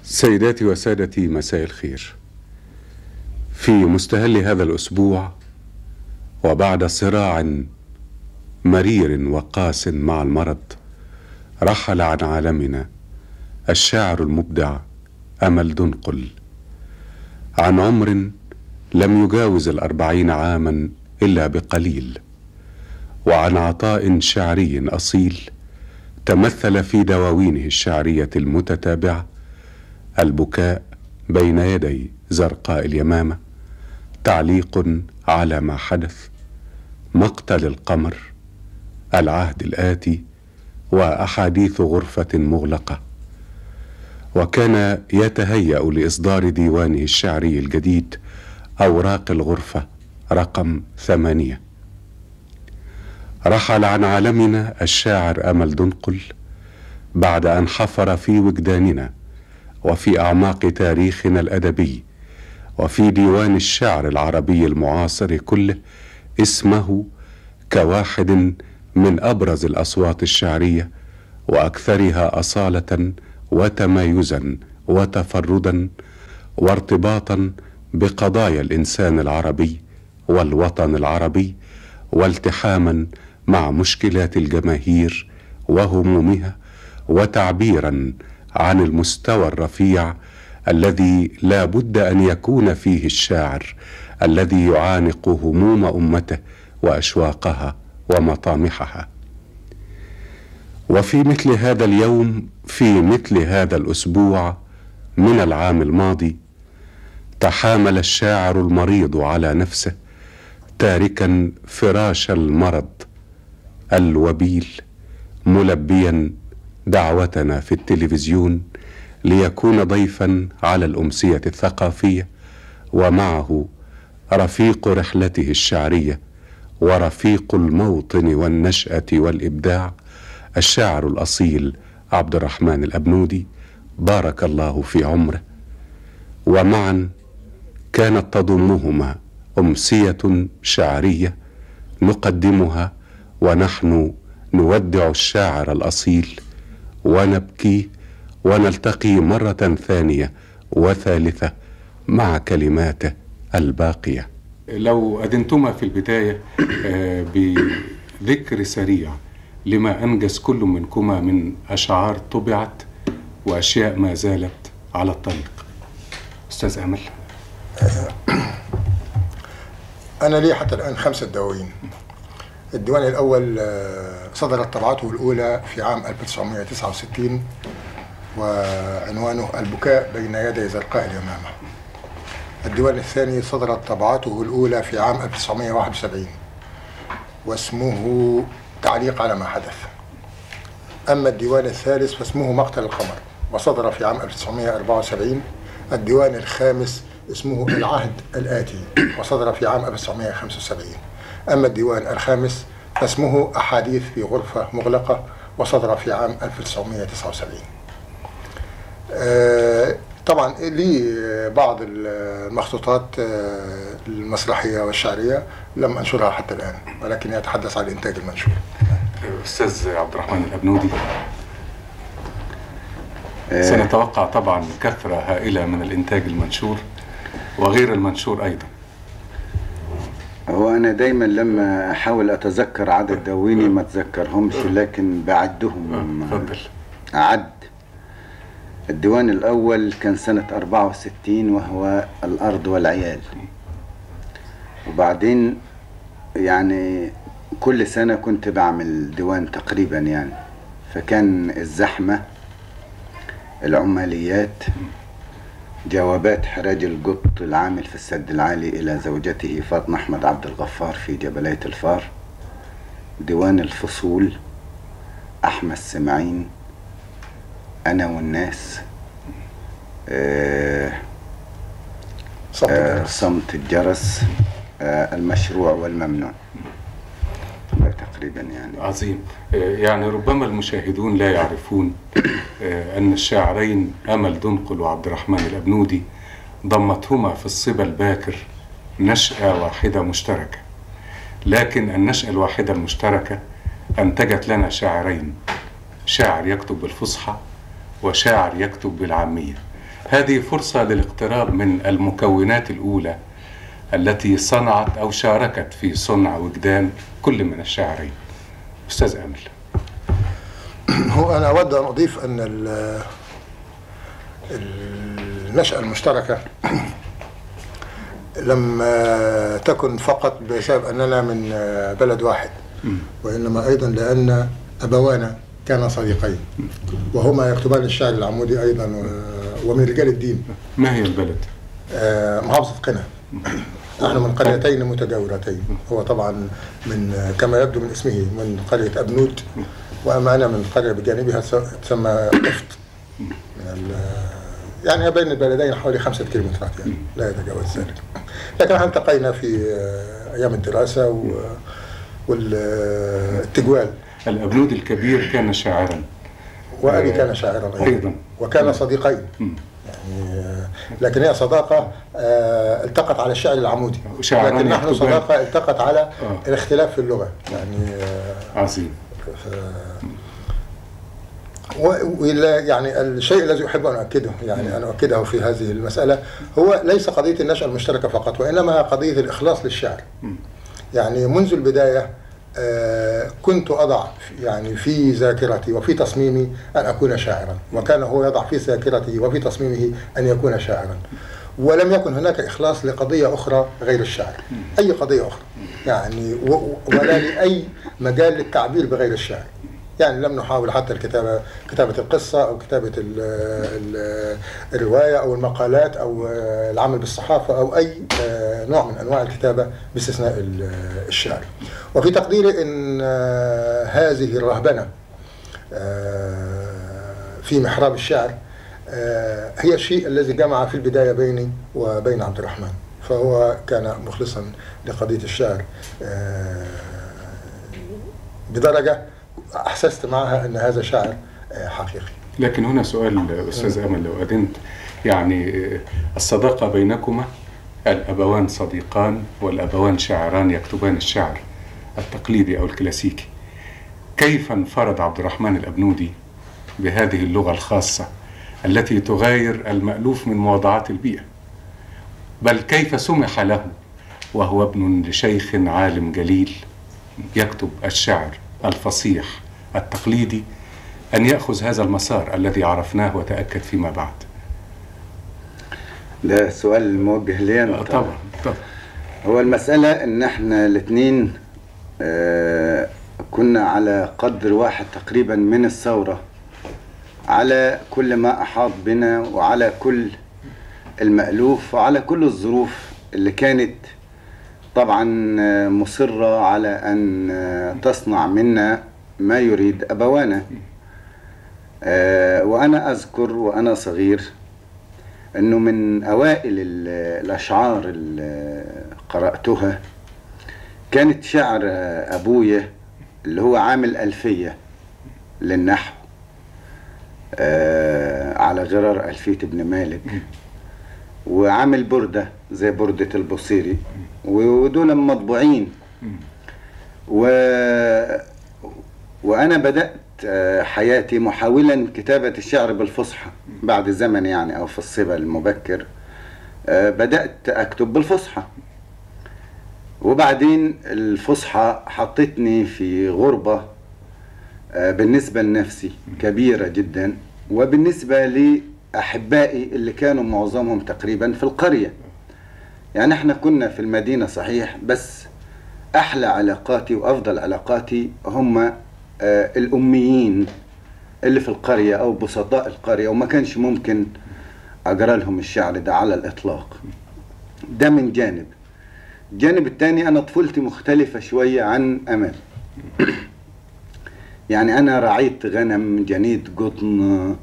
سيداتي وسادتي، مساء الخير. في مستهل هذا الأسبوع، وبعد صراع مرير وقاس مع المرض، رحل عن عالمنا الشاعر المبدع أمل دنقل، عن عمر لم يجاوز 40 عاما إلا بقليل، وعن عطاء شعري أصيل تمثل في دواوينه الشعرية المتتابعة: البكاء بين يدي زرقاء اليمامة، تعليق على ما حدث، مقتل القمر، العهد الآتي، وأحاديث غرفة مغلقة. وكان يتهيأ لإصدار ديوانه الشعري الجديد أوراق الغرفة رقم 8. رحل عن عالمنا الشاعر أمل دنقل بعد أن حفر في وجداننا وفي أعماق تاريخنا الأدبي وفي ديوان الشعر العربي المعاصر كله اسمه كواحد من أبرز الأصوات الشعرية وأكثرها أصالة وتمايزا وتفردا وارتباطا بقضايا الإنسان العربي والوطن العربي، والتحاما مع مشكلات الجماهير وهمومها، وتعبيرا عن المستوى الرفيع الذي لا بد أن يكون فيه الشاعر الذي يعانق هموم أمته وأشواقها ومطامحها. وفي مثل هذا اليوم، في مثل هذا الأسبوع من العام الماضي، تحامل الشاعر المريض على نفسه تاركا فراش المرض الوبيل، ملبيا دعوتنا في التلفزيون ليكون ضيفا على الأمسية الثقافية، ومعه رفيق رحلته الشعرية ورفيق الموطن والنشأة والإبداع، الشاعر الأصيل عبد الرحمن الأبنودي، بارك الله في عمره. ومعا كانت تضمهما أمسية شعرية نقدمها ونحن نودع الشاعر الأصيل ونبكيه، ونلتقي مرة ثانية وثالثة مع كلماته الباقية. لو أذنتما في البداية بذكر سريع لما أنجز كل منكما من أشعار طبعت وأشياء ما زالت على الطريق. أستاذ أمل. أنا لي حتى الآن 5 دواوين. الديوان الأول صدرت طبعته الأولى في عام 1969 وعنوانه البكاء بين يدي زرقاء اليمامة. الديوان الثاني صدرت طبعته الأولى في عام 1971 واسمه تعليق على ما حدث. أما الديوان الثالث فاسمه مقتل القمر وصدر في عام 1974. الديوان الخامس اسمه العهد الآتي وصدر في عام 1975. أما الديوان الخامس فاسمه أحاديث في غرفة مغلقة وصدر في عام 1979. طبعا لي بعض المخطوطات المسرحية والشعرية لم أنشرها حتى الآن، ولكن يتحدث عن الإنتاج المنشور. أستاذ عبد الرحمن الأبنودي، سنتوقع طبعا كثرة هائلة من الإنتاج المنشور وغير المنشور أيضا. هو أنا دايما لما أحاول أتذكر عدد دواويني ما أتذكرهمش، لكن بعدهم. تفضل. أعد. الديوان الأول كان سنة 64 وهو الأرض والعيال، وبعدين يعني كل سنة كنت بعمل ديوان تقريبا يعني. فكان الزحمة، العماليات، جوابات حراج القط العامل في السد العالي إلى زوجته فاطمة أحمد عبد الغفار في جبلية الفار، ديوان الفصول، أحمد سمعين، أنا والناس، صمت الجرس، المشروع والممنوع. تقريبا يعني. عظيم. يعني ربما المشاهدون لا يعرفون أن الشاعرين أمل دنقل وعبد الرحمن الأبنودي ضمتهما في الصبا الباكر نشأة واحدة مشتركة، لكن النشأة الواحدة المشتركة أنتجت لنا شاعرين، شاعر يكتب بالفصحى وشاعر يكتب بالعامية. هذه فرصة للاقتراب من المكونات الأولى التي صنعت أو شاركت في صنع وجدان كل من الشاعرين. أستاذ أمل. هو أنا أود أن أضيف أن النشأة المشتركة لم تكن فقط بسبب أننا من بلد واحد، وإنما أيضا لأن أبوانا كانا صديقين وهما يكتبان الشعر العمودي أيضا ومن رجال الدين. ما هي البلد؟ محافظة قنا. نحن من قريتين متجاورتين، هو طبعا من كما يبدو من اسمه من قرية أبنود، وأما أنا من قرية بجانبها تسمى قفط. يعني بين البلدين حوالي 5 كيلومترات، يعني لا يتجاوز ذلك. لكن احنا التقينا في أيام الدراسة والتجوال. الأبنود الكبير كان شاعرا، وأبي كان شاعرا أيضا، وكان صديقين. يعني لكن هي صداقة التقت على الشعر العمودي، لكن نحن صداقة التقت على الاختلاف في اللغة. يعني عظيم. يعني الشيء الذي أحب أن أؤكده، يعني أن أؤكده في هذه المسألة، هو ليس قضية النشأة المشتركة فقط، وإنما قضية الإخلاص للشعر. يعني منذ البداية كنت أضع يعني في ذاكرتي وفي تصميمي أن أكون شاعرا، وكان هو يضع في ذاكرته وفي تصميمه أن يكون شاعرا، ولم يكن هناك إخلاص لقضية أخرى غير الشعر، أي قضية أخرى يعني، ولا لأي مجال للتعبير بغير الشعر. يعني لم نحاول حتى كتابة القصة أو كتابة الرواية أو المقالات أو العمل بالصحافة أو أي نوع من أنواع الكتابة باستثناء الشعر. وفي تقديري أن هذه الرهبنة في محراب الشعر هي الشيء الذي جمع في البداية بيني وبين عبد الرحمن، فهو كان مخلصا لقضية الشعر بدرجة أحسست معها أن هذا شعر حقيقي. لكن هنا سؤال أستاذ أمل لو أذنت، يعني الصداقة بينكما، الأبوان صديقان والأبوان شاعران يكتبان الشعر التقليدي أو الكلاسيكي، كيف انفرد عبد الرحمن الأبنودي بهذه اللغة الخاصة التي تغاير المألوف من مواضعات البيئة؟ بل كيف سمح له وهو ابن لشيخ عالم جليل يكتب الشعر الفصيح التقليدي أن يأخذ هذا المسار الذي عرفناه وتأكد فيما بعد؟ ده سؤال موجه لي أنا. طبعا. هو المسألة إن إحنا الاثنين كنا على قدر واحد تقريبا من الثورة على كل ما أحاط بنا، وعلى كل المألوف، وعلى كل الظروف اللي كانت طبعا مصرة على أن تصنع منا ما يريد أبوانا. وأنا أذكر وأنا صغير أنه من أوائل الأشعار اللي قرأتها كانت شعر أبويا اللي هو عامل ألفية للنحو على غرار ألفية ابن مالك، وعامل بردة زي بردة البصيري، ودول مطبوعين. وأنا بدأت حياتي محاولا كتابة الشعر بالفصحى بعد زمن يعني، أو في الصبا المبكر بدأت أكتب بالفصحى، وبعدين الفصحى حطتني في غربة بالنسبة لنفسي كبيرة جدا، وبالنسبة لأحبائي اللي كانوا معظمهم تقريبا في القرية. يعني احنا كنا في المدينة صحيح، بس أحلى علاقاتي وأفضل علاقاتي هم الأميين اللي في القرية أو بسطاء القرية، وما كانش ممكن أقرأ لهم الشعر ده على الإطلاق. ده من جانب. الجانب الثاني أنا طفولتي مختلفة شوية عن أمل. يعني أنا رعيت غنم جنيد قطن.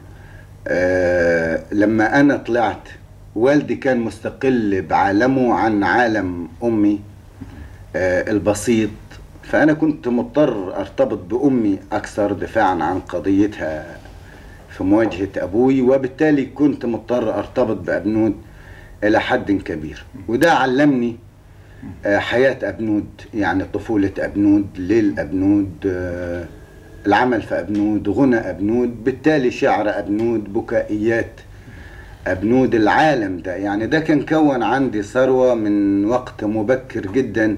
لما أنا طلعت والدي كان مستقل بعالمه عن عالم أمي البسيط، فأنا كنت مضطر أرتبط بأمي أكثر دفاعا عن قضيتها في مواجهة أبوي، وبالتالي كنت مضطر أرتبط بأبنود إلى حد كبير. وده علمني حياة أبنود، يعني طفولة أبنود، ليل أبنود، العمل في أبنود، غنى أبنود، بالتالي شعر أبنود، بكائيات أبنود العالم ده. يعني ده كان كون عندي ثروة من وقت مبكر جدا،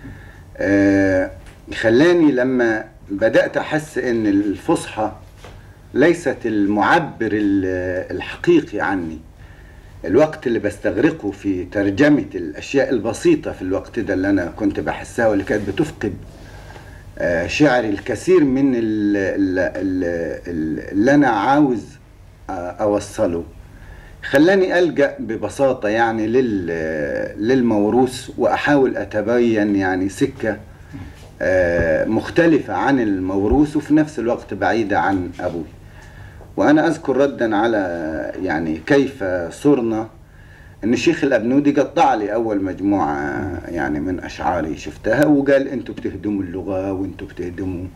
خلاني لما بدأت أحس إن الفصحى ليست المعبر الحقيقي عني. الوقت اللي بستغرقه في ترجمة الأشياء البسيطة في الوقت ده اللي أنا كنت بحسها واللي كانت بتفقد شعري الكثير من اللي أنا عاوز أوصله، خلاني ألجأ ببساطة يعني للموروث، وأحاول أتبين يعني سكة مختلفة عن الموروث وفي نفس الوقت بعيدة عن أبوي. وأنا أذكر ردا على يعني كيف صرنا إن الشيخ الأبنودي قطع لي أول مجموعة يعني من أشعاري شفتها وقال أنتوا بتهدموا اللغة وأنتوا بتهدموا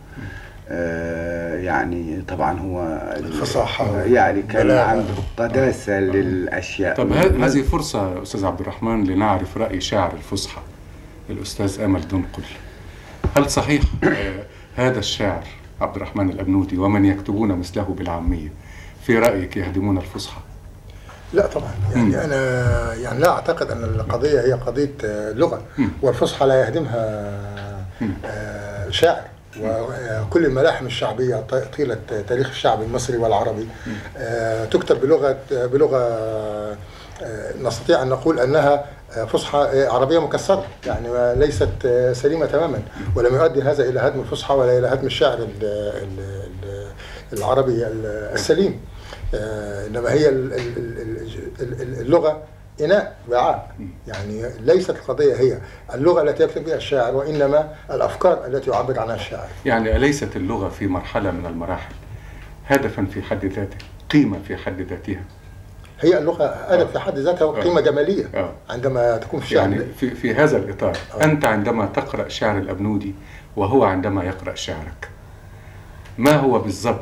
يعني طبعا هو الفصاحة يعني كان عنده قداسة للأشياء. طب هذه فرصة أستاذ عبد الرحمن لنعرف رأي شاعر الفصحى الأستاذ أمل دنقل. هل صحيح هذا الشاعر عبد الرحمن الأبنودي ومن يكتبون مثله بالعامية في رأيك يهدمون الفصحى؟ لا طبعا، يعني أنا يعني لا أعتقد أن القضية هي قضية لغة، والفصحى لا يهدمها شاعر. وكل الملاحم الشعبية طيلة تاريخ الشعب المصري والعربي تكتب بلغة نستطيع أن نقول أنها فصحى عربية مكسرة، يعني ليست سليمة تماما، ولم يؤدي هذا إلى هدم الفصحى ولا إلى هدم الشعر العربي السليم. إنما هي اللغة إناء وعاء، يعني ليست القضية هي اللغة التي يكتب بها الشاعر، وإنما الأفكار التي يعبر عنها الشاعر. يعني أليست اللغة في مرحلة من المراحل هدفا في حد ذاته، قيمة في حد ذاتها؟ هي اللغة هدف في حد ذاتها وقيمة جمالية عندما تكون في الشعر. يعني في هذا الإطار أنت عندما تقرأ شعر الأبنودي وهو عندما يقرأ شعرك، ما هو بالضبط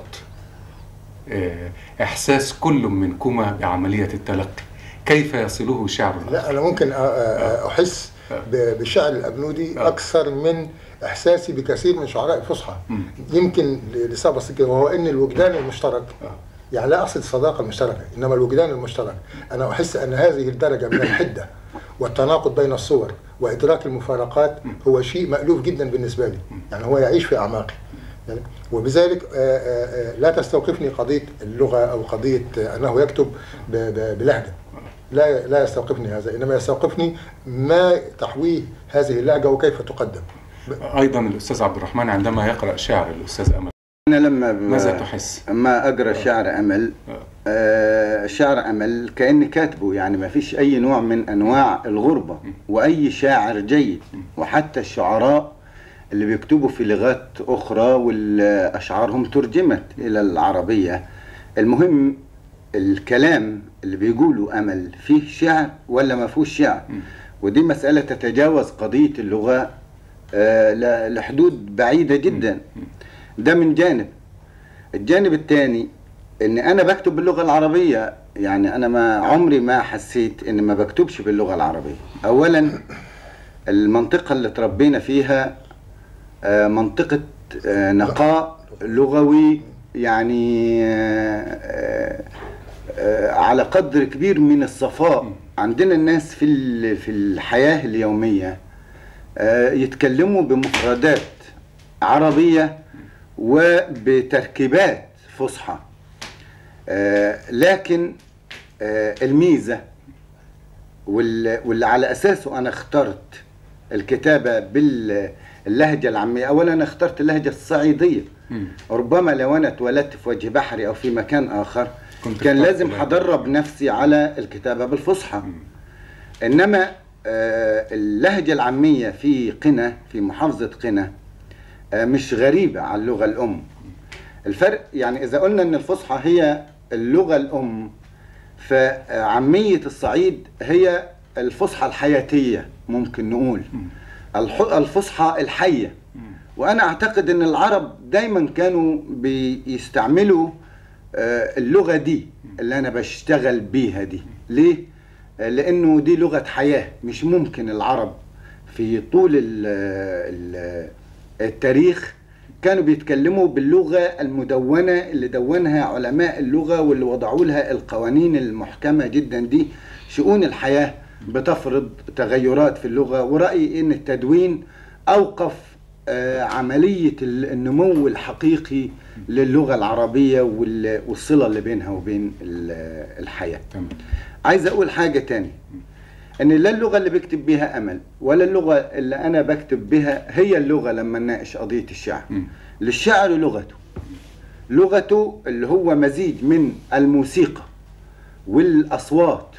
إحساس كل منكما بعملية التلقي؟ كيف يصله شعر الآخر؟ لا، أنا ممكن أحس بشعر الأبنودي أكثر من إحساسي بكثير من شعراء الفصحى، يمكن لسبب بسيط وهو أن الوجدان المشترك، يعني لا أقصد الصداقة المشتركة إنما الوجدان المشترك. أنا أحس أن هذه الدرجة من الحدة والتناقض بين الصور وإدراك المفارقات هو شيء مألوف جدا بالنسبة لي، يعني هو يعيش في أعماقي، وبذلك لا تستوقفني قضية اللغة أو قضية أنه يكتب بلهجة، لا يستوقفني هذا، إنما يستوقفني ما تحويه هذه اللهجة وكيف تقدم. أيضا الأستاذ عبد الرحمن عندما يقرأ شعر الأستاذ أمل أنا لما ماذا تحس؟ أما أقرأ شعر أمل شعر أمل كأني كاتبه، يعني ما فيش أي نوع من أنواع الغربة، وأي شاعر جيد وحتى الشعراء اللي بيكتبوا في لغات أخرى والأشعارهم ترجمت إلى العربية، المهم الكلام اللي بيقوله أمل فيه شعر ولا ما فيهوش شعر. ودي مسألة تتجاوز قضية اللغة لحدود بعيدة جدا. ده من جانب. الجانب الثاني ان انا بكتب باللغة العربية، يعني انا ما عمري ما حسيت ان ما بكتبش باللغة العربية. اولا المنطقة اللي تربينا فيها منطقة نقاء لغوي، يعني على قدر كبير من الصفاء. عندنا الناس في الحياة اليومية يتكلموا بمفردات عربية وبتركيبات فصحى، لكن الميزة واللي على أساسه أنا اخترت الكتابة باللهجة العامية. أولا أنا اخترت اللهجة الصعيدية، ربما لو أنا اتولدت في وجه بحري أو في مكان آخر كان لازم هدرب نفسي على الكتابة بالفصحى. إنما اللهجة العامية في قنا، في محافظة قنا، مش غريبة على اللغة الأم. الفرق يعني إذا قلنا أن الفصحى هي اللغة الأم، فعامية الصعيد هي الفصحى الحياتية، ممكن نقول الفصحى الحية. وأنا أعتقد أن العرب دايما كانوا بيستعملوا اللغة دي اللي أنا بشتغل بيها دي. ليه؟ لأنه دي لغة حياة. مش ممكن العرب في طول التاريخ كانوا بيتكلموا باللغة المدونة اللي دونها علماء اللغة واللي وضعوا لها القوانين المحكمة جدا دي. شؤون الحياة بتفرض تغيرات في اللغة، ورأيي ان التدوين اوقف عملية النمو الحقيقي للغة العربية والصلة اللي بينها وبين الحياة. عايز اقول حاجة تاني، ان لا اللغة اللي بكتب بها امل ولا اللغة اللي انا بكتب بها هي اللغة لما نناقش قضية الشعر. للشعر لغته اللي هو مزيج من الموسيقى والاصوات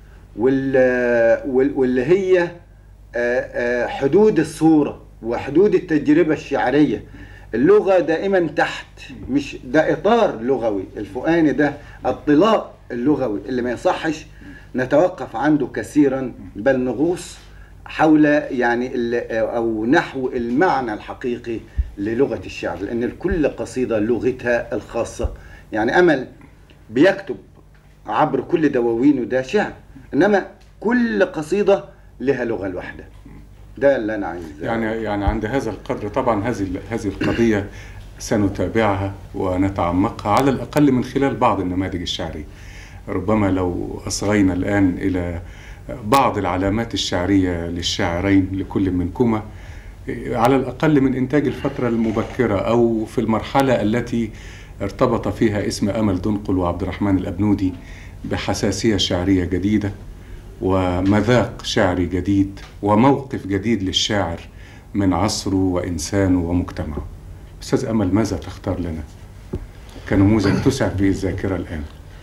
واللي هي حدود الصورة وحدود التجربة الشعرية. اللغة دائما تحت، مش ده إطار لغوي الفؤاني، ده الطلاء اللغوي اللي ما يصحش نتوقف عنده كثيرا، بل نغوص حول يعني أو نحو المعنى الحقيقي للغة الشعر، لأن كل قصيدة لغتها الخاصة. يعني أمل بيكتب عبر كل دواوينه ده شعر، إنما كل قصيدة لها لغة الوحدة. ده اللي أنا عايز يعني عند هذا القدر طبعا هذه القضية سنتابعها ونتعمقها على الأقل من خلال بعض النماذج الشعرية. ربما لو أصغينا الآن إلى بعض العلامات الشعرية للشاعرين لكل منكما، على الأقل من إنتاج الفترة المبكرة أو في المرحلة التي ارتبط فيها اسم أمل دنقل وعبد الرحمن الأبنودي بحساسية شعرية جديدة ومذاق شعري جديد وموقف جديد للشاعر من عصره وإنسانه ومجتمعه. أستاذ أمل، ماذا تختار لنا كنموذج تسعد به الذاكرة الآن؟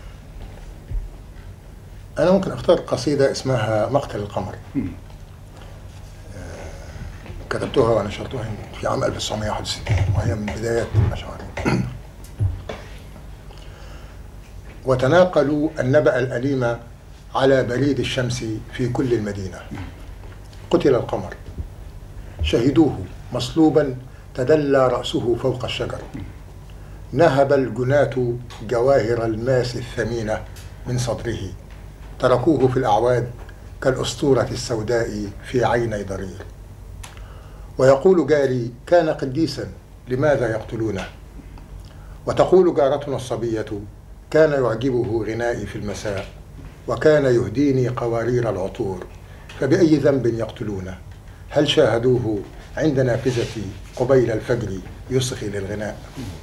أنا ممكن أختار قصيدة اسمها مقتل القمر. كتبتها ونشرتها في عام 1961 وهي من بداية أشعاري. وتناقلوا النبأ الأليم على بريد الشمس في كل المدينة. قتل القمر، شهدوه مصلوبا تدلى رأسه فوق الشجر. نهب الجناة جواهر الماس الثمينة من صدره، تركوه في الأعواد كالأسطورة السوداء في عيني ضرير. ويقول جاري كان قديسا لماذا يقتلونه؟ وتقول جارتنا الصبية كان يعجبه غنائي في المساء وكان يهديني قوارير العطور، فبأي ذنب يقتلونه؟ هل شاهدوه عند نافذتي قبيل الفجر يصغي للغناء؟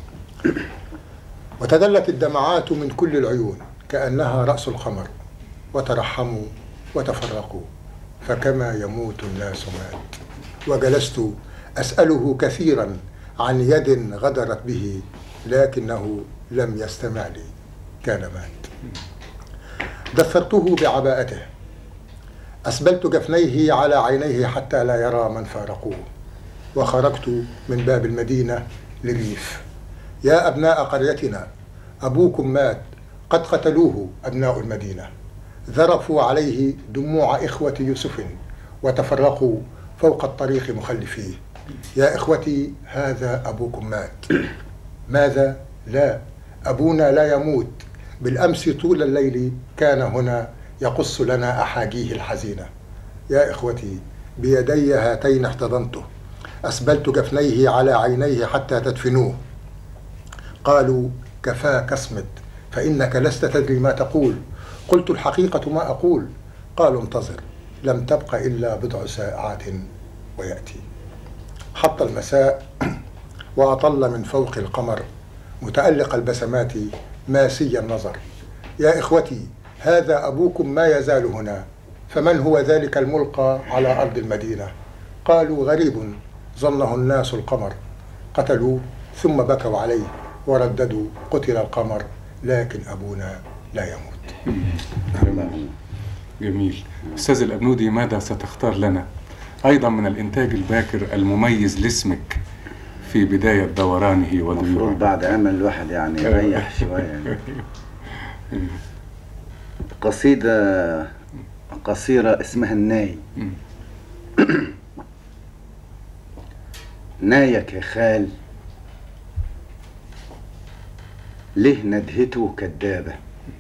وتدلت الدمعات من كل العيون كأنها رأس القمر، وترحموا وتفرقوا فكما يموت الناس مات. وجلست أسأله كثيرا عن يد غدرت به لكنه لم يستمع لي، كان مات. دثرته بعباءته، أسبلت جفنيه على عينيه حتى لا يرى من فارقوه، وخرجت من باب المدينة للريف. يا أبناء قريتنا، أبوكم مات، قد قتلوه أبناء المدينة. ذرفوا عليه دموع إخوة يوسف وتفرقوا فوق الطريق مخلفيه. يا إخوتي، هذا أبوكم مات. ماذا؟ لا، أبونا لا يموت. بالأمس طول الليل كان هنا يقص لنا أحاجيه الحزينة. يا إخوتي، بيدي هاتين احتضنته، أسبلت جفنيه على عينيه حتى تدفنوه. قالوا كفاك اصمت فإنك لست تدري ما تقول. قلت الحقيقة ما أقول. قالوا انتظر، لم تبق إلا بضع ساعات ويأتي. حط المساء وأطل من فوق القمر متألق البسمات ماسي النظر. يا إخوتي، هذا أبوكم ما يزال هنا، فمن هو ذلك الملقى على أرض المدينة؟ قالوا غريب ظنه الناس القمر. قتلوه ثم بكوا عليه ورددوا قتل القمر لكن أبونا لا يموت. جميل. أستاذ الأبنودي، ماذا ستختار لنا أيضا من الإنتاج الباكر المميز لاسمك في بداية دورانه وضيوعه؟ المفروض بعد أمل الواحد يعني يريح شوية. قصيدة قصيرة اسمها الناي. نايك يا خال، ليه ندهته كدابة،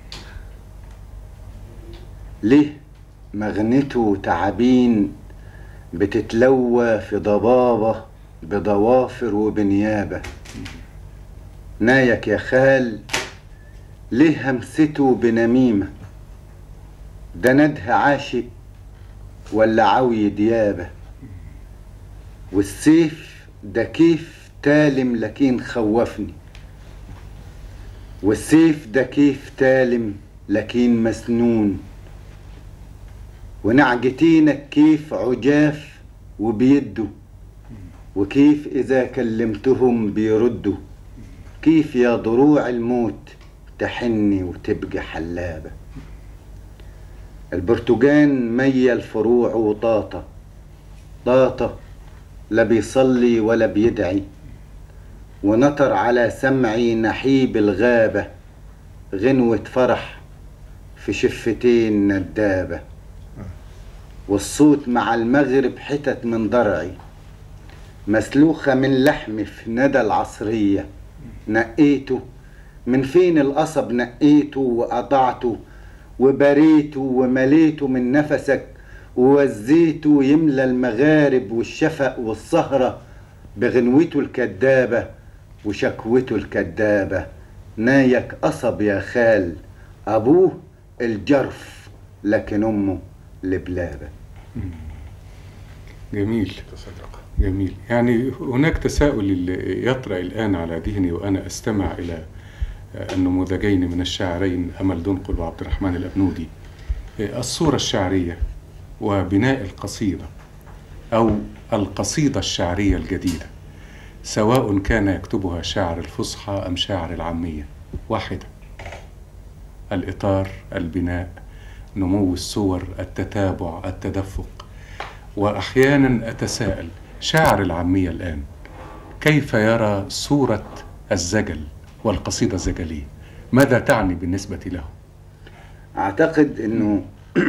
ليه مغنته تعابين بتتلوى في ضبابة بضوافر وبنيابة. نايك يا خال ليه همسته بنميمة، ده ندها عاشق ولا عوي ديابة. والسيف ده كيف تالم لكن خوفني، والسيف ده كيف تالم لكن مسنون. ونعجتينك كيف عجاف وبيدوا، وكيف إذا كلمتهم بيردوا. كيف يا ضروع الموت تحني وتبقى حلابة. البرتقان ميل فروع وطاطا، طاطا لا بيصلي ولا بيدعي. ونطر على سمعي نحيب الغابة، غنوة فرح في شفتين ندابة. والصوت مع المغرب حتت من ضرعي، مسلوخة من لحمي في ندى العصرية. نقيته من فين القصب، نقيته وقطعته وبريته ومليته من نفسك، ووزيته يملى المغارب والشفق والسهرة بغنوته الكدابة وشكوته الكدابة. نايك قصب يا خال، أبوه الجرف لكن أمه لبلابة. جميل، جميل. يعني هناك تساؤل يطرأ الآن على ذهني وأنا أستمع إلى النموذجين من الشاعرين أمل دنقل وعبد الرحمن الأبنودي. الصورة الشعرية وبناء القصيدة أو القصيدة الشعرية الجديدة، سواء كان يكتبها شاعر الفصحى أم شاعر العامية، واحدة. الإطار، البناء، نمو الصور، التتابع، التدفق. وأحيانا أتساءل شاعر العامية الآن كيف يرى صورة الزجل والقصيدة الزجلية؟ ماذا تعني بالنسبة له؟ أعتقد أنه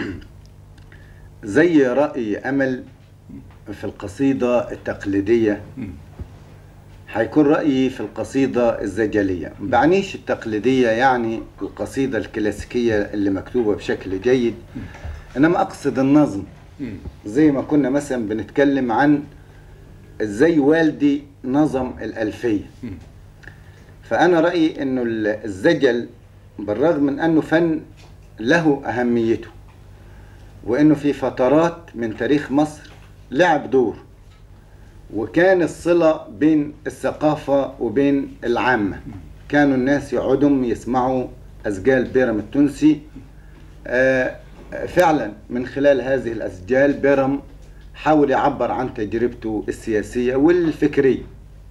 زي رأي أمل في القصيدة التقليدية هيكون رأيي في القصيدة الزجلية. بعنيش التقليدية يعني القصيدة الكلاسيكية اللي مكتوبة بشكل جيد، إنما أقصد النظم. زي ما كنا مثلا بنتكلم عن ازاي والدي نظم الألفية. فأنا رأيي إنه الزجل بالرغم من أنه فن له أهميته، وإنه في فترات من تاريخ مصر لعب دور، وكان الصلة بين الثقافة وبين العامة. كانوا الناس يقعدوا يسمعوا أسجال بيرم التونسي. فعلا من خلال هذه الأسجال بيرم حاول يعبر عن تجربته السياسية والفكرية.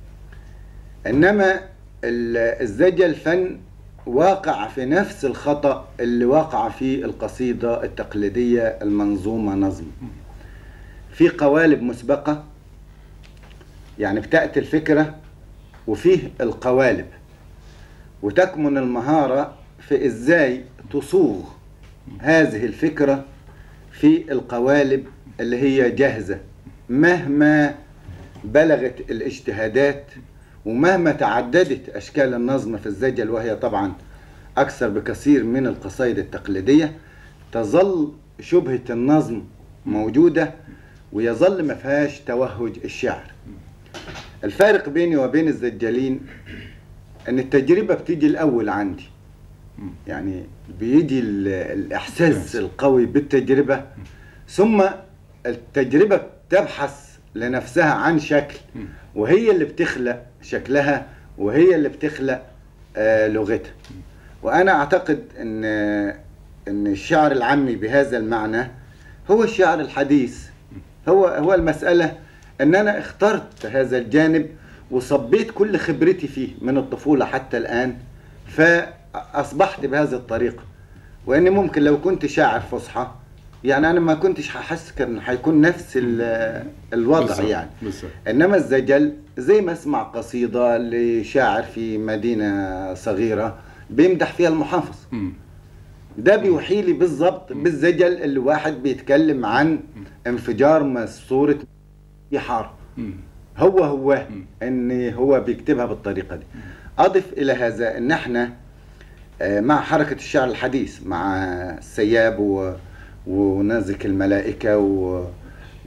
إنما الزجل فن واقع في نفس الخطأ اللي واقع فيه القصيدة التقليدية المنظومة نظم. في قوالب مسبقة، يعني بتأتي الفكرة وفيه القوالب، وتكمن المهارة في إزاي تصوغ هذه الفكرة في القوالب اللي هي جاهزة مهما بلغت الاجتهادات ومهما تعددت أشكال النظم في الزجل، وهي طبعا أكثر بكثير من القصائد التقليدية. تظل شبهة النظم موجودة ويظل ما فيهاش توهج الشعر. الفارق بيني وبين الزجالين أن التجربة بتيجي الأول عندي، يعني بيجي الإحساس القوي بالتجربة، ثم التجربة تبحث لنفسها عن شكل، وهي اللي بتخلق شكلها وهي اللي بتخلق لغتها. وأنا أعتقد أن الشعر العامي بهذا المعنى هو الشعر الحديث. هو المسألة أن أنا اخترت هذا الجانب وصبيت كل خبرتي فيه من الطفولة حتى الآن، فأصبحت بهذه الطريقة. وأني ممكن لو كنت شاعر فصحى يعني أنا ما كنتش هحس كان هيكون نفس الوضع بالزبط. يعني بالزبط. إنما الزجل زي ما اسمع قصيدة لشاعر في مدينة صغيرة بيمدح فيها المحافظ، ده بيوحي لي بالضبط بالزجل اللي واحد بيتكلم عن انفجار ماسورة بحار. هو ان هو بيكتبها بالطريقة دي. اضف الى هذا ان احنا مع حركة الشعر الحديث مع السياب ونازك الملائكة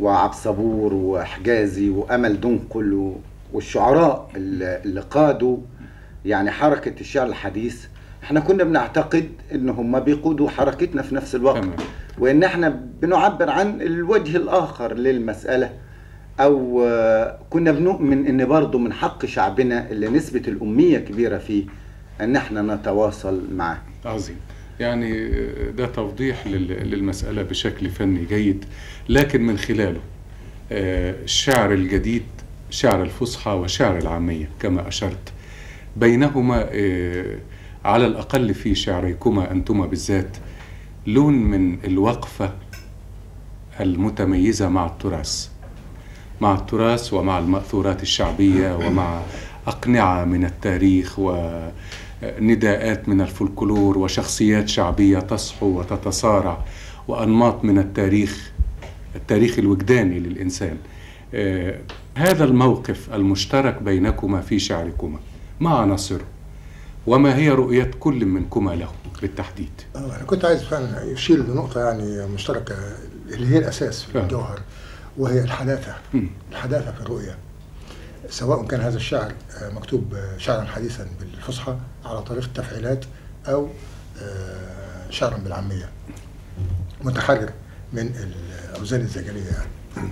وعبد الصبور وحجازي وأمل دنقل والشعراء اللي قادوا يعني حركة الشعر الحديث، احنا كنا بنعتقد ان هم بيقودوا حركتنا في نفس الوقت، وان احنا بنعبر عن الوجه الاخر للمسألة، او كنا بنؤمن ان برضو من حق شعبنا اللي نسبة الأمية كبيرة فيه ان احنا نتواصل معه. عظيم. يعني ده توضيح للمسألة بشكل فني جيد، لكن من خلاله الشعر الجديد، شعر الفصحى وشعر العامية كما أشرت، بينهما على الأقل في شعريكما أنتما بالذات لون من الوقفة المتميزة مع التراث ومع المأثورات الشعبية ومع أقنعة من التاريخ ونداءات من الفولكلور وشخصيات شعبية تصحو وتتصارع وأنماط من التاريخ الوجداني للإنسان. هذا الموقف المشترك بينكما في شعركما ما عناصره، وما هي رؤية كل منكما له بالتحديد؟ أنا كنت عايز فعلا أشير لنقطة يعني مشتركة اللي هي الأساس في الجوهر، وهي الحداثة. الحداثة في الرؤية، سواء كان هذا الشعر مكتوب شعرا حديثا بالفصحى على طريقة التفعيلات، أو شعرا بالعامية متحرر من الأوزان الزجلية يعني.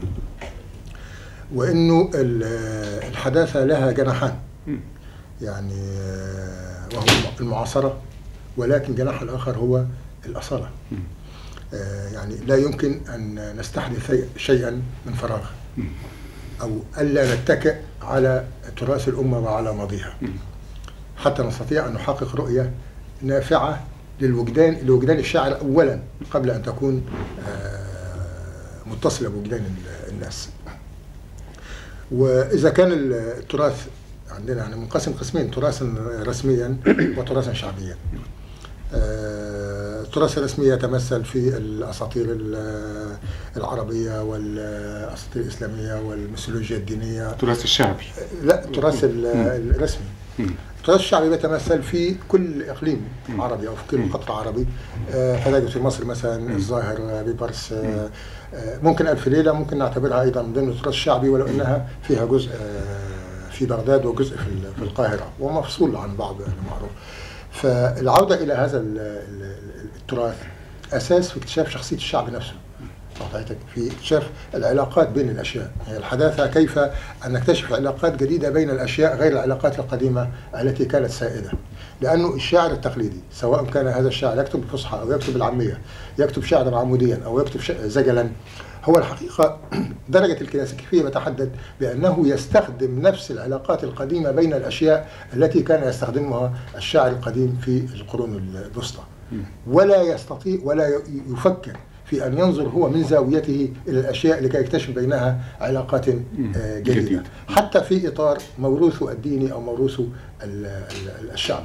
وإنه الحداثة لها جناحان، يعني وهو المعاصرة، ولكن جناح الآخر هو الأصالة. يعني لا يمكن أن نستحدث شيئا من فراغ، أو ألا نتكئ على تراث الأمة وعلى ماضيها، حتى نستطيع أن نحقق رؤية نافعة لوجدان الشاعر أولا قبل أن تكون متصلة بوجدان الناس. وإذا كان التراث عندنا يعني منقسم قسمين، تراثا رسميا وتراثا شعبيا. التراث الرسمي يتمثل في الأساطير العربية والأساطير الإسلامية والميثولوجيا الدينية. التراث الشعبي؟ لا، التراث الرسمي. التراث الشعبي يتمثل في كل إقليم عربي أو في كل قطر عربي. فلاجة في مصر مثلا الظاهر، بيبرس، ممكن ألف ليلة ممكن نعتبرها أيضا من ضمن التراث الشعبي، ولو أنها فيها جزء في بغداد وجزء في القاهرة ومفصول عن بعض معروف. فالعودة إلى هذا التراث أساس في اكتشاف شخصية الشعب نفسه، في اكتشاف العلاقات بين الأشياء. هي الحداثة كيف أن نكتشف علاقات جديدة بين الأشياء غير العلاقات القديمة التي كانت سائدة. لأنه الشاعر التقليدي سواء كان هذا الشاعر يكتب بالفصحى أو يكتب بالعامية، يكتب شعرا عموديا أو يكتب زجلا، هو الحقيقة درجة الكلاسيكية بتحدد بأنه يستخدم نفس العلاقات القديمة بين الأشياء التي كان يستخدمها الشاعر القديم في القرون الوسطى، ولا يستطيع ولا يفكر في أن ينظر هو من زاويته إلى الأشياء لكي يكتشف بينها علاقات جديدة، حتى في إطار موروثه الديني أو موروثه الشعبي.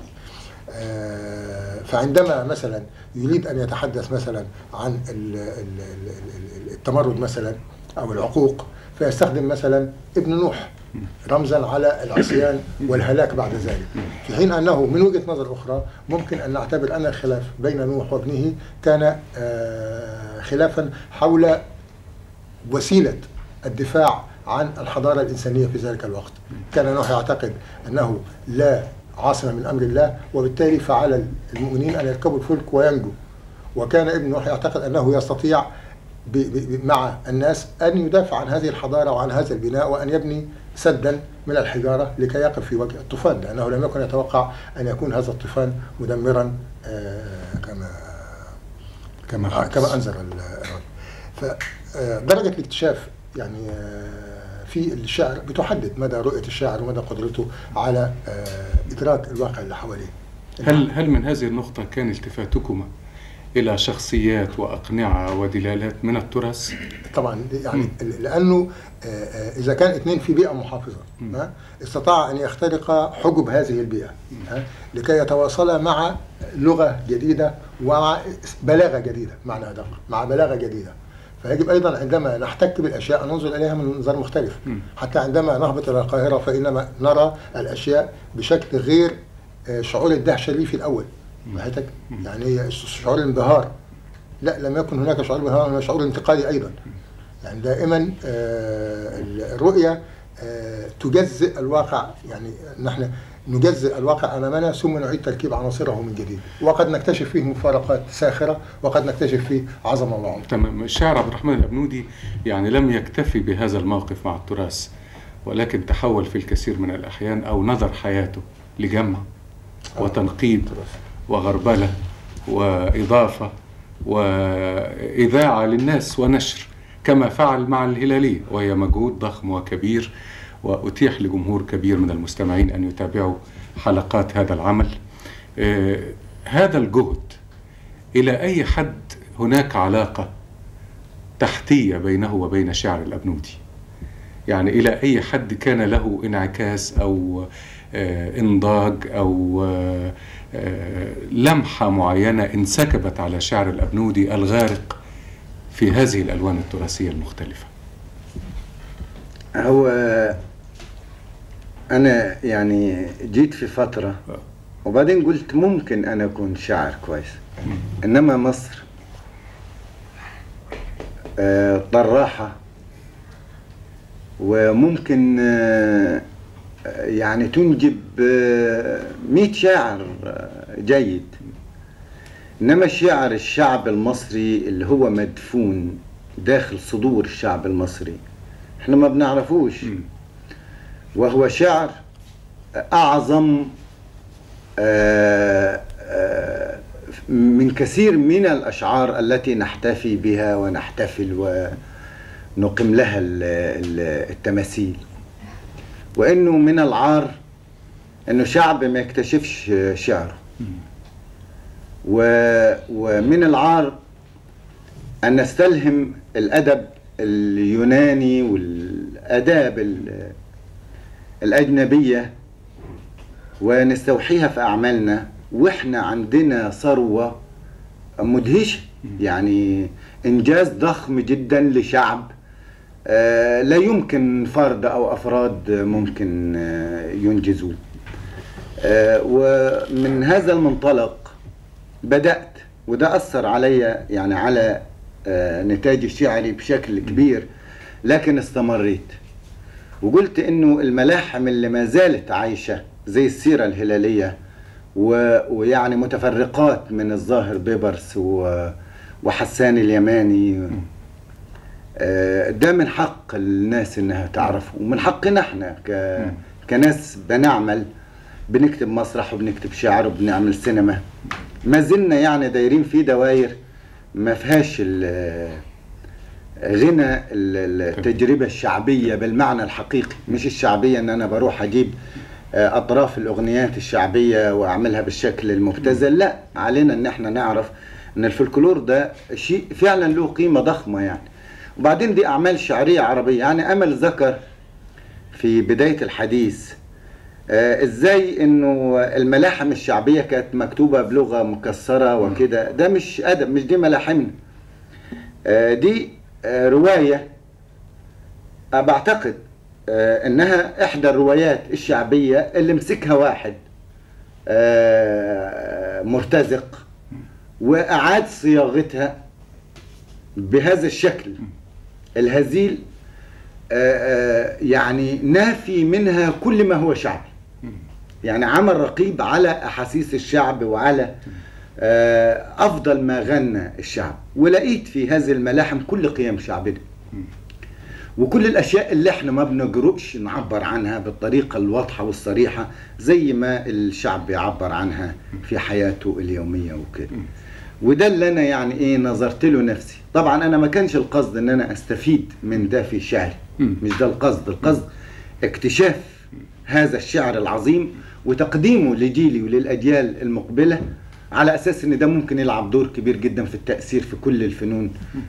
فعندما مثلا يريد أن يتحدث مثلا عن التمرد مثلا أو العقوق، فيستخدم مثلا ابن نوح رمزا على العصيان والهلاك بعد ذلك، في حين أنه من وجهة نظر أخرى ممكن أن نعتبر أن الخلاف بين نوح وابنه كان خلافا حول وسيلة الدفاع عن الحضارة الإنسانية في ذلك الوقت. كان نوح يعتقد أنه لا عاصم من أمر الله، وبالتالي فعلى المؤمنين أن يركبوا الفلك وينجوا، وكان ابن نوح يعتقد أنه يستطيع مع الناس أن يدافع عن هذه الحضارة وعن هذا البناء، وأن يبني سدا من الحجارة لكي يقف في وجه الطوفان، لأنه لم يكن يتوقع أن يكون هذا الطوفان مدمرا كما أنذر الرب. فدرجة الاكتشاف يعني في الشعر بتحدد مدى رؤية الشاعر ومدى قدرته على إدراك الواقع اللي حواليه. هل من هذه النقطة كان التفاتكما إلى شخصيات وأقنعة ودلالات من التراث؟ طبعا، يعني لأنه إذا كان اثنين في بيئة محافظة استطاع أن يخترق حجب هذه البيئة لكي يتواصلا مع لغة جديدة ومع بلاغة جديدة، معنى أدق مع بلاغة جديدة. فيجب أيضا عندما نحتك بالأشياء ننظر إليها من منظر مختلف. حتى عندما نهبط إلى القاهرة فإنما نرى الأشياء بشكل غير شعور الدهشة لي في الأول، يعني شعور الانبهار. لا، لم يكن هناك شعور الانبهار، هناك شعور انتقادي أيضا. يعني دائما الرؤية تجزئ الواقع، يعني نحن نجزئ الواقع أمامنا ثم نعيد تركيب عناصره من جديد، وقد نكتشف فيه مفارقات ساخرة وقد نكتشف فيه عظمة وعمق. تمام. الشاعر عبد الرحمن الأبنودي يعني لم يكتفي بهذا الموقف مع التراث، ولكن تحول في الكثير من الأحيان أو نظر حياته لجمع وتنقيب وغربلة وإضافة وإذاعة للناس ونشر، كما فعل مع الهلالية، وهي مجهود ضخم وكبير، وأتيح لجمهور كبير من المستمعين أن يتابعوا حلقات هذا العمل. هذا الجهد إلى أي حد هناك علاقة تحتية بينه وبين شعر الأبنودي؟ يعني إلى أي حد كان له انعكاس أو انضاج أو لمحة معينة انسكبت على شعر الأبنودي الغارق في هذه الألوان التراثية المختلفة؟ هو أنا يعني جيت في فترة وبعدين قلت ممكن أنا أكون شاعر كويس، إنما مصر طراحة وممكن يعني تنجب 100 شاعر جيد، إنما شعر الشعب المصري اللي هو مدفون داخل صدور الشعب المصري احنا ما بنعرفوش، وهو شعر أعظم من كثير من الأشعار التي نحتفي بها ونحتفل ونقيم لها التماثيل. وإنه من العار إنه شعب ما يكتشفش شعره، ومن العار أن نستلهم الأدب اليوناني والآداب الأجنبية ونستوحيها في أعمالنا، وإحنا عندنا ثروة مدهشة، يعني إنجاز ضخم جدا لشعب لا يمكن فرد أو أفراد ممكن ينجزوه. ومن هذا المنطلق بدأت، وده أثر علي يعني على نتاج الشعري بشكل كبير، لكن استمريت وقلت إنه الملاحم اللي ما زالت عايشة زي السيرة الهلالية ويعني متفرقات من الظاهر بيبرس وحسان اليماني، ده من حق الناس انها تعرفه، ومن حقنا احنا كناس بنعمل، بنكتب مسرح وبنكتب شعر وبنعمل سينما، ما زلنا يعني دايرين في دواير ما فيهاش غنى التجربة الشعبية بالمعنى الحقيقي، مش الشعبية ان انا بروح اجيب اطراف الاغنيات الشعبية واعملها بالشكل المبتذل، لا، علينا ان احنا نعرف ان الفلكلور ده شيء فعلا له قيمة ضخمة يعني. وبعدين دي اعمال شعرية عربية، يعني امل ذكر في بداية الحديث ازاي انه الملاحم الشعبية كانت مكتوبة بلغة مكسرة وكده، ده مش ادب، مش دي ملاحمنا، دي رواية بعتقد انها احدى الروايات الشعبية اللي مسكها واحد مرتزق واعاد صياغتها بهذا الشكل الهزيل، يعني نافي منها كل ما هو شعبي، يعني عمل رقيب على احاسيس الشعب وعلى افضل ما غنى الشعب، ولقيت في هذه الملاحم كل قيم شعبنا وكل الاشياء اللي احنا ما بنجرؤش نعبر عنها بالطريقة الواضحة والصريحة زي ما الشعب بيعبر عنها في حياته اليومية وكده. وده اللي انا يعني ايه نظرت له نفسي. طبعا انا ما كانش القصد ان انا استفيد من ده في شعري، مش ده القصد، القصد اكتشاف هذا الشعر العظيم وتقديمه لجيلي وللاجيال المقبلة، على اساس ان ده ممكن يلعب دور كبير جدا في التأثير في كل الفنون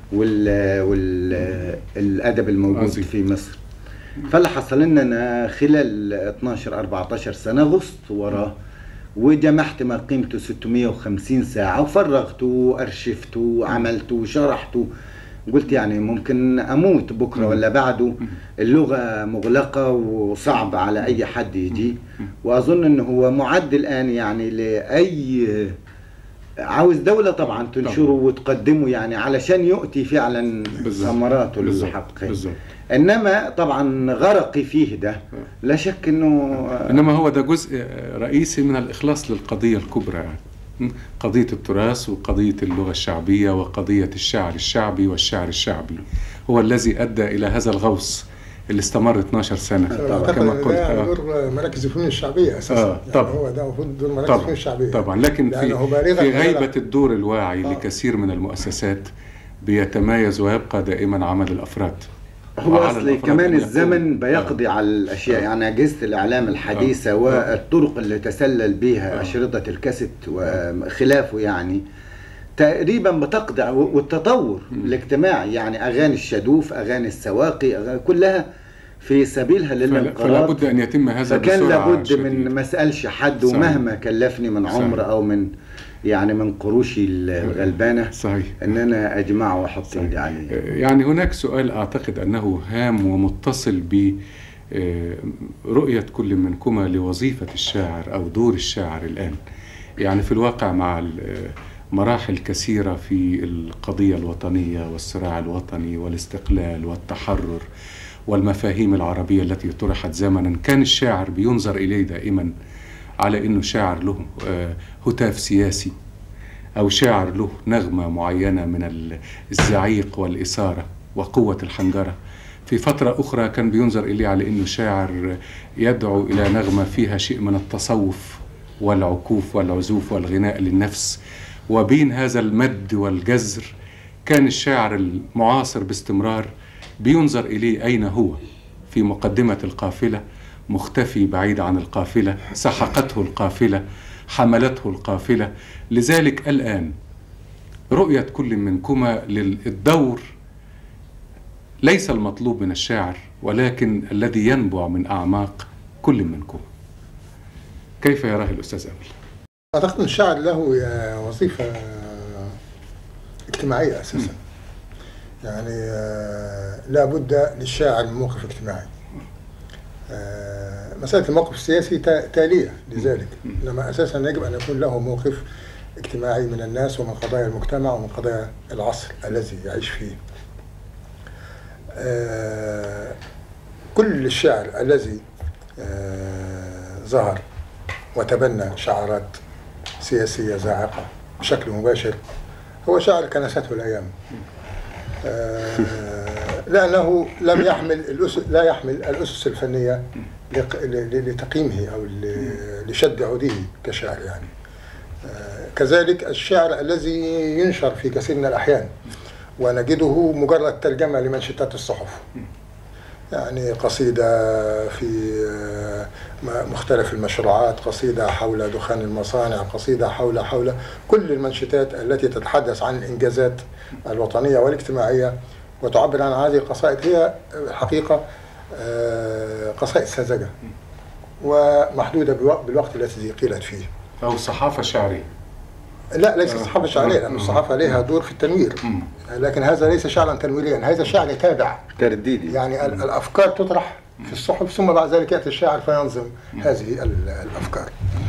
والادب الموجود في مصر. فاللي حصل لنا انا خلال 12-14 سنة غصت وراه وجمعت ما قيمته 650 ساعة وفرغته وارشفته وعملته وشرحته. قلت يعني ممكن اموت بكرة ولا بعده، اللغة مغلقة وصعب على اي حد يجي، واظن انه هو معد الان يعني لاي عاوز دولة طبعا تنشره وتقدمه يعني علشان يؤتي فعلا ثمراته الحقيقية. انما طبعا غرقي فيه ده لا شك انما هو ده جزء رئيسي من الاخلاص للقضية الكبرى، يعني قضية التراث وقضية اللغة الشعبية وقضية الشعر الشعبي والشعر الشعبي هو الذي ادى الى هذا الغوص اللي استمر 12 سنة كما قلت. دور مراكز الفنون الشعبية أساسا. طبعا. يعني هو ده المفروض دور مراكز الفنون الشعبية طبعا. لكن في غيبة الدور الواعي لكثير من المؤسسات بيتميز ويبقى دائما عمل الأفراد. هو أصلي كمان الزمن بيقضي على الأشياء، يعني أجهزة الإعلام الحديثة والطرق اللي تسلل بها أشرطة الكاسيت وخلافه يعني تقريبا بتقضي، والتطور الاجتماعي يعني أغاني الشدوف، أغاني السواقي، كلها في سبيلها للانقراض. فلا بد أن يتم هذا بسرعة. فكان لابد من ما اسالش حد ومهما كلفني من عمر أو من يعني من قروشي الغلبانة صحيح ان انا اجمعه واحط ايدي عليه. يعني هناك سؤال اعتقد انه هام ومتصل برؤية كل منكما لوظيفة الشاعر او دور الشاعر الان. يعني في الواقع مع مراحل كثيرة في القضية الوطنية والصراع الوطني والاستقلال والتحرر والمفاهيم العربية التي طرحت زمنا، كان الشاعر بينظر إليه دائما على أنه شاعر له هتاف سياسي أو شاعر له نغمة معينة من الزعيق والإثارة وقوة الحنجرة. في فترة أخرى كان بينظر إليه على أنه شاعر يدعو إلى نغمة فيها شيء من التصوف والعكوف والعزوف والغناء للنفس. وبين هذا المد والجزر كان الشاعر المعاصر باستمرار بينظر إليه أين هو في مقدمة القافلة، مختفي بعيد عن القافلة، سحقته القافلة، حملته القافلة. لذلك الآن رؤية كل منكما للدور ليس المطلوب من الشاعر ولكن الذي ينبع من أعماق كل منكم. كيف يراه الأستاذ أمل؟ أعتقد أن الشاعر له وظيفة اجتماعية أساسا. يعني لا بد للشاعر من موقف اجتماعي. مسألة الموقف السياسي تالية لذلك، إنما أساسا يجب أن يكون له موقف اجتماعي من الناس ومن قضايا المجتمع ومن قضايا العصر الذي يعيش فيه. كل الشعر الذي ظهر وتبنى شعارات سياسية زاعقة بشكل مباشر هو شاعر كنسته الأيام، لأنه لا يحمل الأسس الفنية لتقييمه أو لشد عوديه كشاعر. يعني كذلك الشعر الذي ينشر في كثير من الأحيان ونجده مجرد ترجمة لمنشطات الصحف، يعني قصيدة في مختلف المشروعات، قصيدة حول دخان المصانع، قصيدة حول كل المنشطات التي تتحدث عن الإنجازات الوطنية والاجتماعية وتعبر عن هذه القصائد. هي الحقيقة قصائد ساذجة ومحدودة بالوقت الذي قيلت فيه. أو صحافة شعرية. لا، ليس صحافة شعرية، لأن الصحافة لها دور في التنوير، لكن هذا ليس شعرا تنويريا، هذا شعر تابع ترديدي. يعني الأفكار تطرح في الصحف ثم بعد ذلك يأتي الشاعر فينظم هذه الأفكار.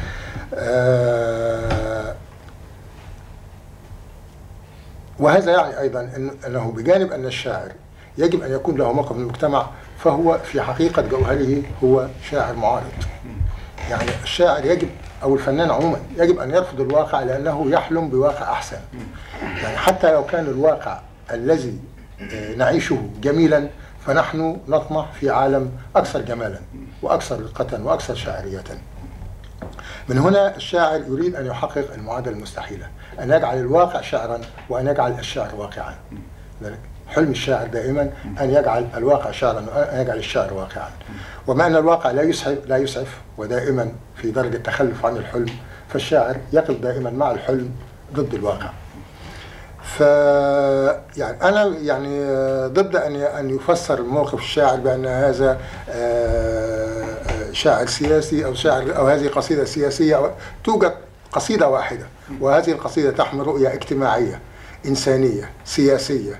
وهذا يعني أيضا أنه بجانب أن الشاعر يجب أن يكون له موقف من المجتمع، فهو في حقيقة جوهره هو شاعر معارض. يعني الشاعر يجب أو الفنان عموما يجب أن يرفض الواقع لأنه يحلم بواقع أحسن. يعني حتى لو كان الواقع الذي نعيشه جميلا فنحن نطمح في عالم أكثر جمالا وأكثر رقة وأكثر شاعرية. من هنا الشاعر يريد أن يحقق المعادلة المستحيلة، أن يجعل الواقع شعرا وأن يجعل الشعر واقعا. حلم الشاعر دائما أن يجعل الواقع شعرا وأن يجعل الشعر واقعا. وما أن الواقع لا يسعف ودائما في درجة تخلف عن الحلم، فالشاعر يقف دائما مع الحلم ضد الواقع. يعني أنا يعني ضد أن يفسر موقف الشاعر بأن هذا شاعر سياسي أو هذه قصيدة سياسية. توجد قصيدة واحدة وهذه القصيدة تحمل رؤية اجتماعية إنسانية سياسية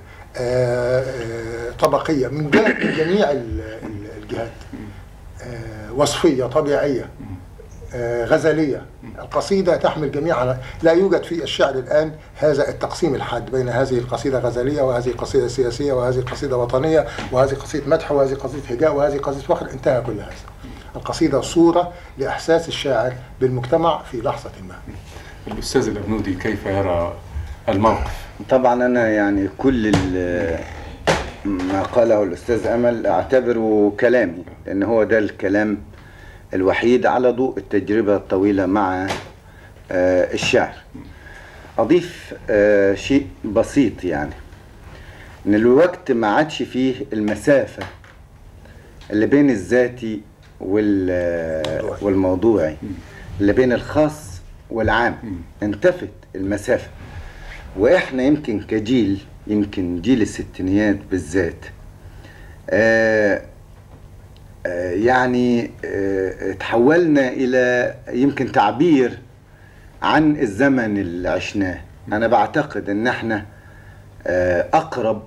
طبقية من جميع الجهات، وصفية طبيعية غزلية القصيدة تحمل جميع، لا يوجد في الشعر الآن هذا التقسيم الحاد بين هذه القصيدة غزلية وهذه قصيدة سياسية وهذه قصيدة وطنية وهذه قصيدة مدح وهذه قصيدة هجاء وهذه قصيدة فخر. انتهى كل هذا. القصيدة صورة لإحساس الشاعر بالمجتمع في لحظة ما. الأستاذ الأبنودي كيف يرى الموقف؟ طبعا أنا يعني كل ما قاله الأستاذ أمل أعتبره كلامي، لأن هو ده الكلام الوحيد على ضوء التجربة الطويلة مع الشعر. أضيف شيء بسيط، يعني إن الوقت ما عادش فيه المسافة اللي بين الذاتي والموضوعي، اللي بين الخاص والعام، انتفت المسافة. وإحنا يمكن كجيل، يمكن جيل الستينيات بالذات، يعني تحولنا إلى يمكن تعبير عن الزمن اللي عشناه. أنا بعتقد إن احنا أقرب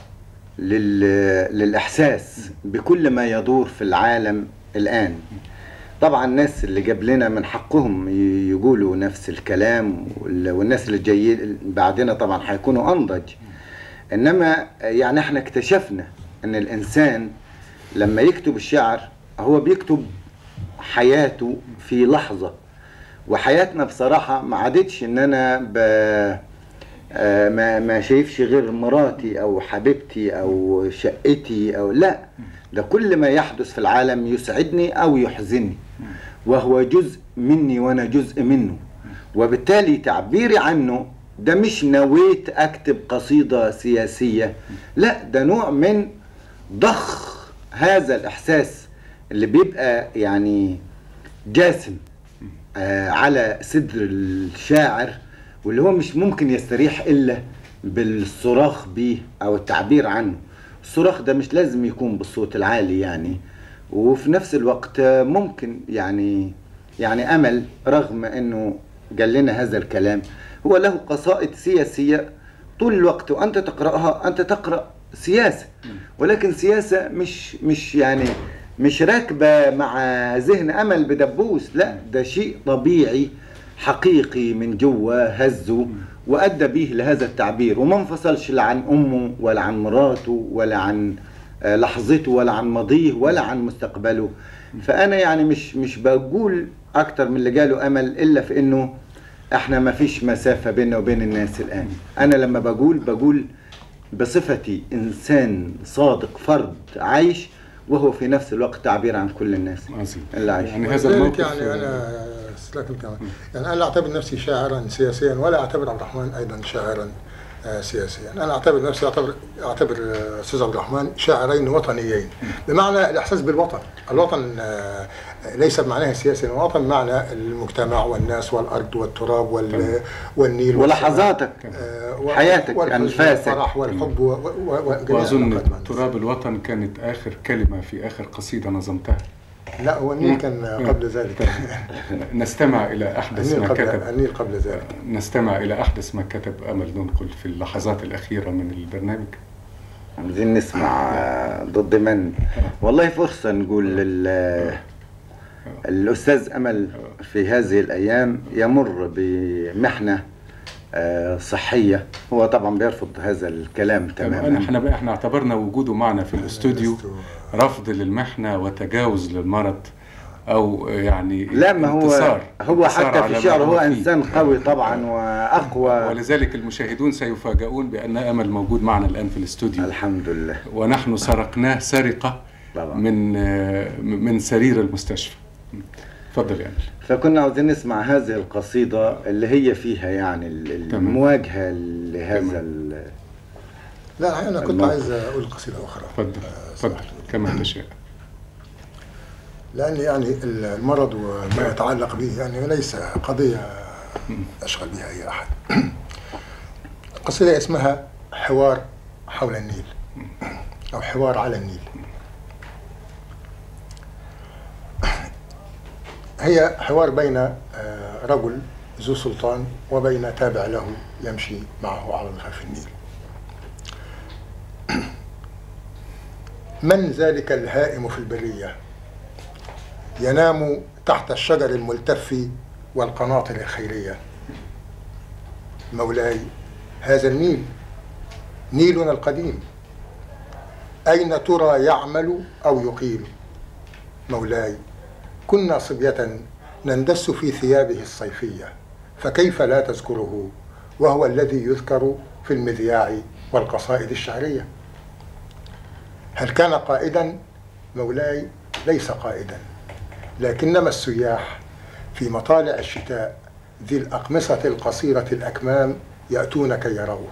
للإحساس بكل ما يدور في العالم الآن. طبعا الناس اللي قبلنا من حقهم يقولوا نفس الكلام، والناس اللي جايين بعدنا طبعا هيكونوا أنضج. إنما يعني احنا اكتشفنا إن الإنسان لما يكتب الشعر هو بيكتب حياته في لحظة. وحياتنا بصراحة ما عادتش إن أنا ما شايفش غير مراتي أو حبيبتي أو شقتي أو لا، ده كل ما يحدث في العالم يسعدني أو يحزنني، وهو جزء مني وأنا جزء منه. وبالتالي تعبيري عنه ده مش نويت أكتب قصيدة سياسية، لا، ده نوع من ضخ هذا الإحساس اللي بيبقى يعني جاسم على صدر الشاعر، واللي هو مش ممكن يستريح إلا بالصراخ به أو التعبير عنه. الصراخ ده مش لازم يكون بالصوت العالي يعني. وفي نفس الوقت ممكن يعني أمل رغم أنه قال لنا هذا الكلام، هو له قصائد سياسية طول الوقت، وأنت تقرأها أنت تقرأ سياسة، ولكن سياسة مش راكبة مع ذهن أمل بدبوس، لا، ده شيء طبيعي حقيقي من جوا هزه وأدى به لهذا التعبير، وما انفصلش لا عن أمه ولا عن مراته ولا عن لحظته ولا عن ماضيه ولا عن مستقبله. فأنا يعني مش بقول أكتر من اللي قاله أمل، إلا في إنه إحنا ما فيش مسافة بيننا وبين الناس الآن. أنا لما بقول بصفتي إنسان صادق، فرد عايش، وهو في نفس الوقت تعبير عن كل الناس اللي عايش. يعني هذا الموقف يعني أنا يعني أنا لا أعتبر نفسي شاعرا سياسيا، ولا أعتبر عبد الرحمن أيضا شاعرا سياسيا. أنا أعتبر نفسي أعتبر أستاذ عبد الرحمن شاعرين وطنيين، بمعنى الإحساس بالوطن. الوطن ليس بمعناه السياسي، الوطن معنى المجتمع والناس والأرض والتراب والنيل ولحظاتك حياتك أنفاسك والفرح والحب وأظن تراب الوطن كانت آخر كلمة في آخر قصيدة نظمتها. لا، هو النيل كان قبل ذلك. نستمع إلى أحدث ما كتب النيل قبل ذلك. نستمع إلى أحدث ما كتب أمل دنقل في اللحظات الأخيرة من البرنامج. عايزين نسمع ضد من. والله فرصة نقول الأستاذ أمل في هذه الأيام يمر بمحنة صحية. هو طبعا بيرفض هذا الكلام تماما. احنا اعتبرنا وجوده معنا في الاستوديو رفض للمحنة وتجاوز للمرض، او يعني لا، ما هو حتى في الشعر هو انسان قوي طبعا واقوى، ولذلك المشاهدون سيفاجئون بان امل موجود معنا الان في الاستوديو الحمد لله، ونحن سرقناه سرقة طبعا من سرير المستشفى. اتفضل يا امل. فكنا عاوزين نسمع هذه القصيدة اللي هي فيها يعني المواجهة لهذا لا، أنا كنت عايز أقول قصيدة أخرى. اتفضل كما تشاء. لأن يعني المرض وما يتعلق به يعني ليس قضية أشغل بها أي أحد. قصيدة اسمها حوار حول النيل أو حوار على النيل. هي حوار بين رجل ذو سلطان وبين تابع له يمشي معه على ضفاف النيل. من ذلك الهائم في البرية ينام تحت الشجر الملتف والقناطر الخيرية. مولاي، هذا النيل نيلنا القديم، أين ترى يعمل أو يقيم؟ مولاي، كنا صبية نندس في ثيابه الصيفية، فكيف لا تذكره وهو الذي يذكر في المذياع والقصائد الشعرية؟ هل كان قائدا؟ مولاي، ليس قائدا، لكنما السياح في مطالع الشتاء ذي الأقمصة القصيرة الأكمام يأتون كي يروه.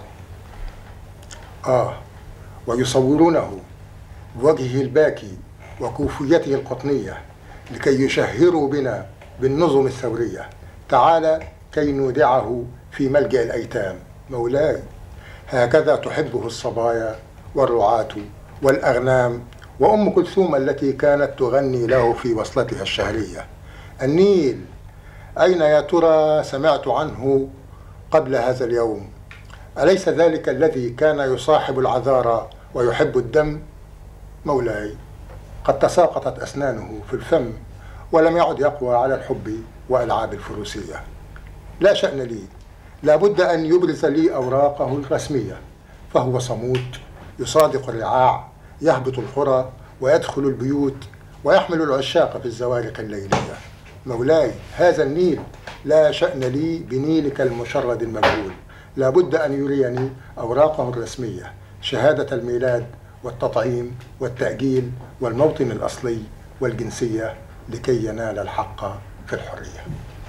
ويصورونه بوجهه الباكي وكوفيته القطنية لكي يشهروا بنا بالنظم الثورية. تعال كي نودعه في ملجأ الأيتام. مولاي، هكذا تحبه الصبايا والرعاة والأغنام وأم كلثوم التي كانت تغني له في وصلتها الشهرية. النيل أين يا ترى سمعت عنه قبل هذا اليوم؟ أليس ذلك الذي كان يصاحب العذارى ويحب الدم؟ مولاي، قد تساقطت أسنانه في الفم ولم يعد يقوى على الحب وألعاب الفروسية. لا شأن لي، لا بد أن يبرز لي أوراقه الرسمية، فهو صمود يصادق الرعاع، يهبط القرى ويدخل البيوت ويحمل العشاق في الزوارق الليلية. مولاي، هذا النيل لا شأن لي بنيلك المشرد المجهول، لا بد أن يريني أوراقه الرسمية، شهادة الميلاد والتطعيم والتأجيل والموطن الأصلي والجنسية، لكي ينال الحق في الحرية.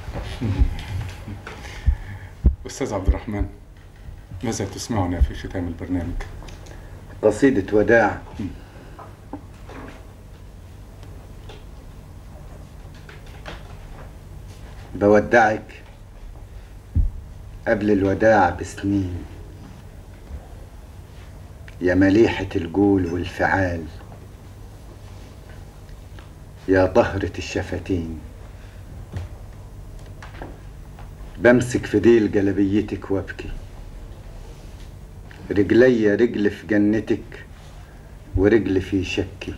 أستاذ عبد الرحمن، ماذا تسمعنا في ختام البرنامج؟ قصيدة وداع. بودعك قبل الوداع بسنين، يا مليحة الجول والفعال، يا طهرة الشفتين. بمسك في ديل جلبيتك وابكي، رجلي رجل في جنتك ورجل في شكي.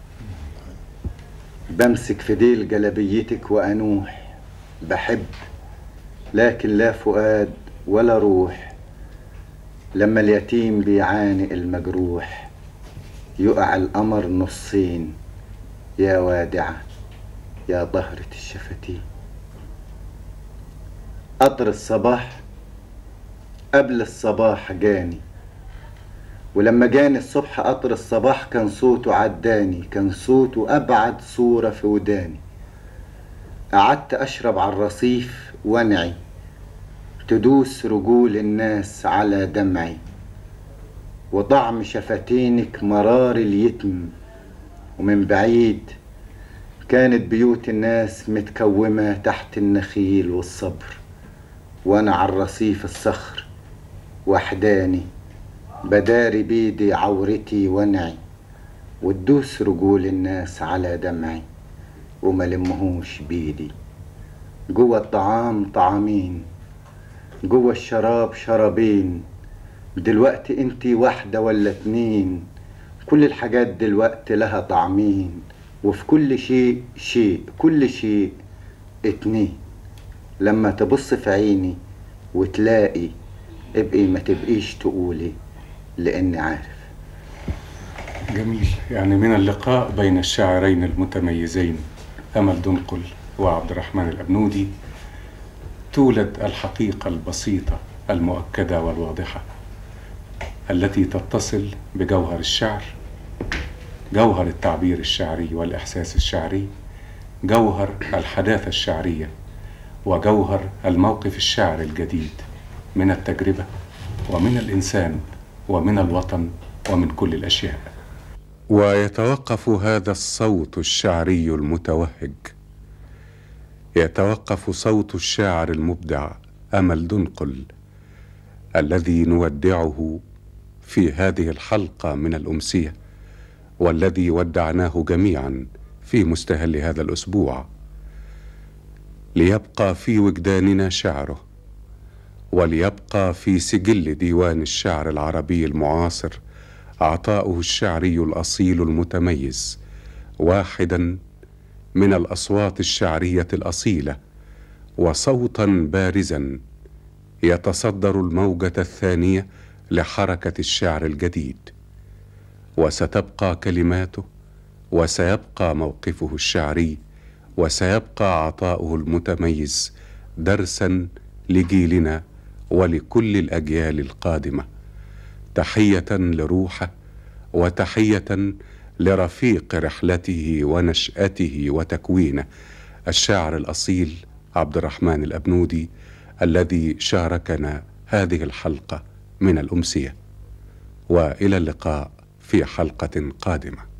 بمسك في ديل جلبيتك وأنوح، بحب لكن لا فؤاد ولا روح. لما اليتيم بيعانق المجروح، يقع القمر نصين، يا وادعة يا طهرة الشفتين. قطر الصباح قبل الصباح جاني، ولما جاني الصبح قطر الصباح كان صوته عداني، كان صوته أبعد صورة في وداني. قعدت أشرب على الرصيف وانعي، تدوس رجول الناس على دمعي، وطعم شفتينك مرار اليتم. ومن بعيد كانت بيوت الناس متكومة تحت النخيل والصبر، وانا على الرصيف الصخر وحداني، بداري بيدي عورتي وانعي، وتدوس رجول الناس على دمعي وما لمهوش بيدي. جوه الطعام طعامين، جوه الشراب شرابين، دلوقتي انتي واحدة ولا اتنين. كل الحاجات دلوقتي لها طعمين، وفي كل شيء شيء، كل شيء اتنين. لما تبص في عيني وتلاقي، ابقي ما تبقيش تقولي لاني عارف. جميل. يعني من اللقاء بين الشاعرين المتميزين أمل دنقل وعبد الرحمن الأبنودي تولد الحقيقة البسيطة المؤكدة والواضحة التي تتصل بجوهر الشعر، جوهر التعبير الشعري والإحساس الشعري، جوهر الحداثة الشعرية، وجوهر الموقف الشعري الجديد من التجربة ومن الإنسان ومن الوطن ومن كل الأشياء. ويتوقف هذا الصوت الشعري المتوهج، يتوقف صوت الشاعر المبدع أمل دنقل الذي نودعه في هذه الحلقة من الأمسية، والذي ودعناه جميعا في مستهل هذا الأسبوع، ليبقى في وجداننا شعره، وليبقى في سجل ديوان الشعر العربي المعاصر عطاؤه الشعري الأصيل المتميز، واحدا من الأصوات الشعرية الأصيلة وصوتا بارزا يتصدر الموجة الثانية لحركة الشعر الجديد، وستبقى كلماته، وسيبقى موقفه الشعري، وسيبقى عطاؤه المتميز درسا لجيلنا ولكل الأجيال القادمة. تحية لروحه، وتحية لرفيق رحلته ونشأته وتكوينه، الشاعر الأصيل عبد الرحمن الأبنودي، الذي شاركنا هذه الحلقة من الأمسية. وإلى اللقاء في حلقة قادمة.